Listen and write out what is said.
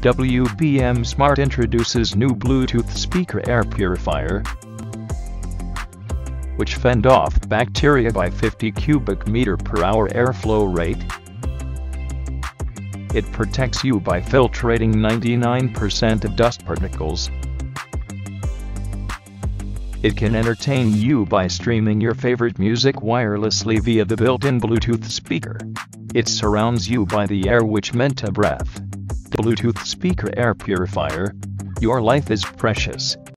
WBM Smart introduces new Bluetooth speaker air purifier, which fend off bacteria by 50 cubic meter per hour airflow rate. It protects you by filtrating 99% of dust particles. It can entertain you by streaming your favorite music wirelessly via the built-in Bluetooth speaker. It surrounds you by the air which meant to breathe. The Bluetooth speaker air purifier. Your life is precious.